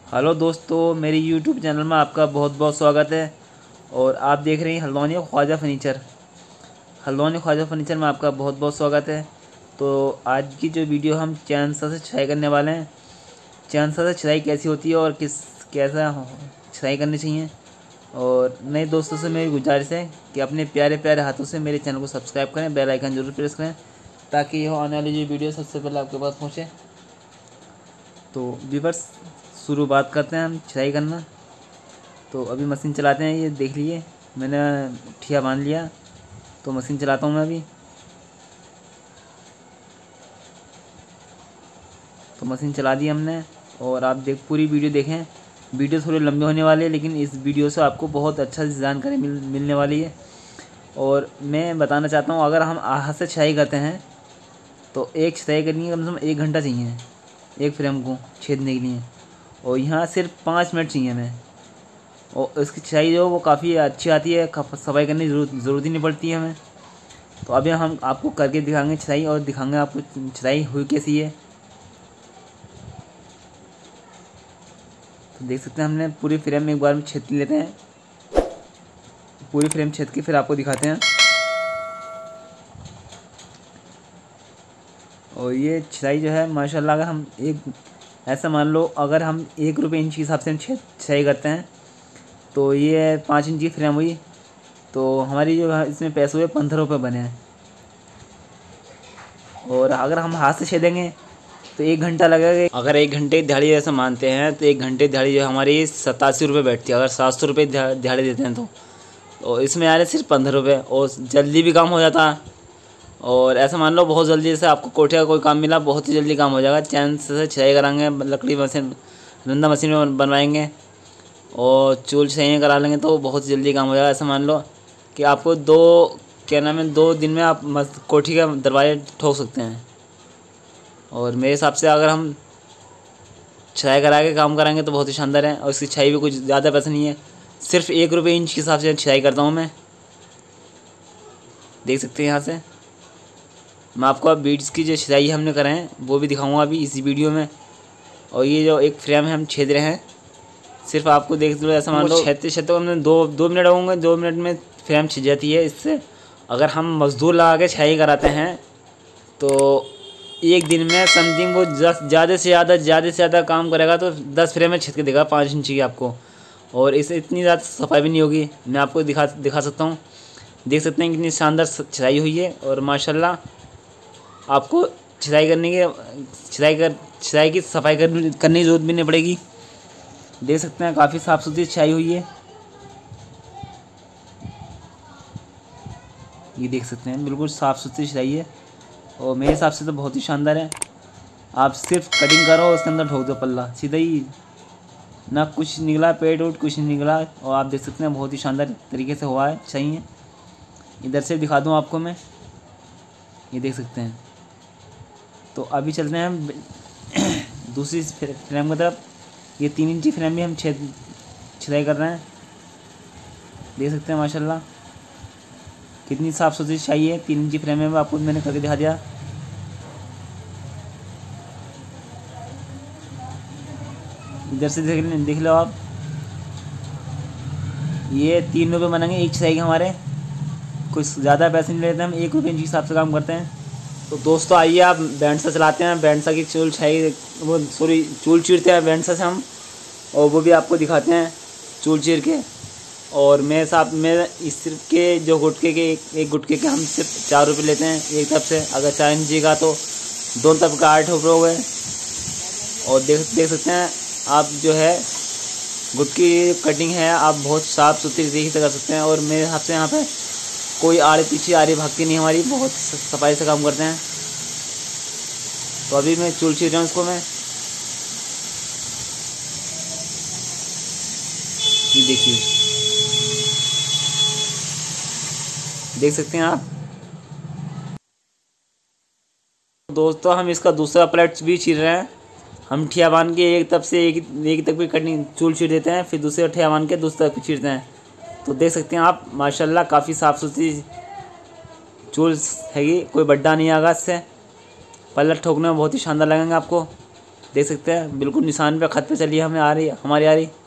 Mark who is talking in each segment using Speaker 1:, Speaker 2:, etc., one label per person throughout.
Speaker 1: Hello दोस्तों, मेरी YouTube channel में आपका बहुत बहुत स्वागत है। और आप देख रहे हैं हल्द्वानी ख्वाजा फर्नीचर। हल्द्वानी ख्वाजा फर्नीचर में आपका बहुत बहुत स्वागत है। तो आज की जो वीडियो हम चैनसा से छटाई करने वाले हैं। चैनसा से छटाई कैसी होती है और कैसा छटाई करनी चाहिए। और नए दोस्तों से मेरी गुजारिश है कि अपने प्यारे प्यारे हाथों से मेरे चैनल को सब्सक्राइब करें, बेल आइकन जरूर प्रेस करें ताकि यह आने वाली जो वीडियो सबसे पहले आपके पास पहुँचे। तो व्यूअर्स, शुरुआत करते हैं हम छटाई करना। तो अभी मशीन चलाते हैं। ये देख लिए मैंने ठिया बांध लिया, तो मशीन चलाता हूँ मैं अभी। तो मशीन चला दी हमने और आप पूरी वीडियो देखें। वीडियो थोड़ी लंबी होने वाली है, लेकिन इस वीडियो से आपको बहुत अच्छा जानकारी मिलने वाली है। और मैं बताना चाहता हूँ, अगर हम हाथ से छटाई करते हैं तो एक छटाई करनी है कम से कम 1 घंटा चाहिए एक फ्रेम को छेदने के लिए। और यहाँ सिर्फ 5 मिनट चाहिए हमें। और इसकी छटाई जो वो काफ़ी अच्छी आती है, सफाई करने की ज़रूरत ही नहीं पड़ती है हमें। तो अभी हम आपको करके दिखाएंगे छटाई और दिखाएंगे आपको छटाई हुई कैसी है। तो देख सकते हैं हमने पूरी फ्रेम में एक बार में छेद लेते हैं। पूरी फ्रेम छेद के फिर आपको दिखाते हैं। और ये छटाई जो है माशाल्लाह, अगर हम ऐसा मान लो, अगर हम 1 रुपये इंच के हिसाब से हम छटाई करते हैं तो ये 5 इंच की फ्रेम हुई, तो हमारी जो है इसमें पैसे हुए 15 रुपये बने हैं। और अगर हम हाथ से छेदेंगे तो 1 घंटा लगेगा। अगर 1 घंटे की दिहाड़ी जैसे मानते हैं तो 1 घंटे दिहाड़ी जो हमारी 87 रुपये बैठती है। अगर 700 रुपये दिहाड़ी देते हैं तो इसमें आ रहे सिर्फ 15 रुपये, और जल्दी भी काम हो जाता है। और ऐसा मान लो बहुत जल्दी, जैसे आपको कोठे का कोई काम मिला, बहुत ही जल्दी काम हो जाएगा। चैन से छटाई कराएंगे, लकड़ी मशीन रंदा मशीन में बनवाएंगे और चूल छटाई करा लेंगे तो बहुत जल्दी काम हो जाएगा। ऐसा मान लो कि आपको 2 दिन में आप कोठी का दरवाजे ठोक सकते हैं। और मेरे हिसाब से अगर हम छटाई करा के काम कराएंगे तो बहुत ही शानदार है। और इसकी छटाई भी कुछ ज़्यादा पैसा नहीं है, सिर्फ 1 रुपये इंच के हिसाब से छटाई करता हूँ मैं। देख सकते हैं यहाँ से मैं आपको अब बीड्स की जो छटाई हमने करे हैं वो भी दिखाऊंगा अभी इसी वीडियो में। और ये जो एक फ्रेम है हम छेद रहे हैं, सिर्फ आपको देख लो। ऐसा मान लो छेदते छेदते हमने 2 मिनट होंगे, 2 मिनट में फ्रेम छिद जाती है। इससे अगर हम मजदूर लगा के छटाई कराते हैं तो एक दिन में समथिंग वो ज़्यादा से ज़्यादा काम करेगा तो 10 फ्रेम में छिद के देगा 5 इंच की आपको। और इससे इतनी ज़्यादा सफाई भी नहीं होगी। मैं आपको दिखा सकता हूँ। देख सकते हैं कितनी शानदार छटाई हुई है। और माशाल्लाह आपको छटाई की सफाई करने की ज़रूरत भी नहीं पड़ेगी। देख सकते हैं काफ़ी साफ़ सुथरी छटाई हुई है। ये देख सकते हैं बिल्कुल साफ़ सुथरी छटाई है। और मेरे हिसाब से तो बहुत ही शानदार है। आप सिर्फ कटिंग करो, उसके अंदर ठोक दो पल्ला, सीधा ही, ना कुछ निकला पेट उट कुछ नहीं निकला। और आप देख सकते हैं बहुत ही शानदार तरीके से हुआ है। सही है, इधर से दिखा दूँ आपको मैं। ये देख सकते हैं। तो अभी चलते हैं हम दूसरी फ्रेम की तरफ। ये 3 इंची फ्रेम भी हम छटाई कर रहे हैं। देख सकते हैं माशाल्लाह कितनी साफ़ सुथरी छटाई है। 3 इंची फ्रेम में आपको मैंने करके दिखा दिया। इधर से देख लो आप। ये 3 रुपये बनेंगे एक छटाई के हमारे। कुछ ज़्यादा पैसे नहीं लेते हम, 1 रुपये इंच के हिसाब से काम करते हैं। तो दोस्तों आइए आप बैंडसा चलाते हैं। बैंडसा की चूल चीरते हैं बैंडसा से हम, और वो भी आपको दिखाते हैं चूल चीर के। और मैं इस सिर्फ के जो गुटके के एक गुटके के हम सिर्फ 4 रुपये लेते हैं एक तरफ से। अगर 4 इंची का तो दोनों तरफ का 8 रुपये हो गए। और देख सकते हैं आप जो है गुटकी कटिंग है आप बहुत साफ़ सुथरी तरीके से कर सकते हैं। और मेरे हिसाब से यहाँ पे कोई आड़े पीछे आड़ी भागती नहीं, हमारी बहुत सफाई से काम करते हैं। तो अभी मैं चूल चीर रहा हूँ इसको मैं। ये देखिए, देख सकते हैं आप। दोस्तों हम इसका दूसरा प्लेट भी चीर रहे हैं। हम ठिया बांध के एक तरफ से एक तक भी कटिंग चूल चीर देते हैं, फिर दूसरे ठिया बांध के दूसरी तरफ चीरते हैं। तो देख सकते हैं आप माशाल्लाह काफ़ी साफ़ सुथरी चूल हैगी, कोई बड्डा नहीं आगा इससे। पल्ला ठोकने में बहुत ही शानदार लगेंगे आपको। देख सकते हैं बिल्कुल निशान पे खत पे चलिए हमें आ रही हमारी आ रही।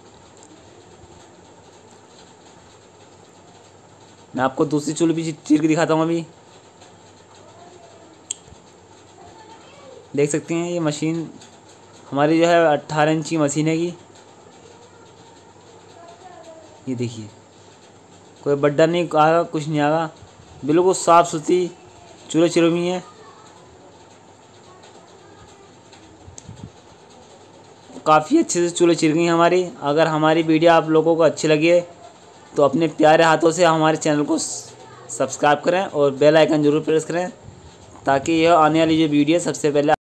Speaker 1: मैं आपको दूसरी चूल्हे भी चीर के दिखाता हूँ अभी। देख सकते हैं ये मशीन हमारी जो है 18 इंच की मशीन है ये देखिए, कोई बड्डा नहीं आगा, कुछ नहीं आगा, बिल्कुल साफ़ सुथरी चूल्हे चिरमी है। काफ़ी अच्छे से चूल्हे चिर गई हमारी। अगर हमारी वीडियो आप लोगों को अच्छी लगी है तो अपने प्यारे हाथों से हमारे चैनल को सब्सक्राइब करें और बेल आइकन ज़रूर प्रेस करें ताकि यह आने वाली जो वीडियो सबसे पहले